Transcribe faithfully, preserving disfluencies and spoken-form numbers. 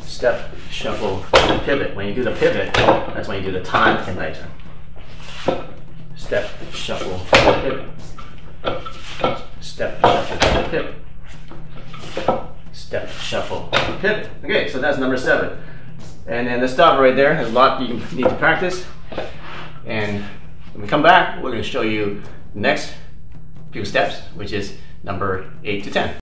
step, shuffle, pivot. When you do the pivot, that's when you do the tan and Nai Chun. Step, shuffle, pivot. Step, shuffle, pivot. Step, shuffle, pivot. Okay, so that's number seven. And then let's stop right there. There's a lot you need to practice. And when we come back, we're going to show you the next few steps, which is number eight to ten.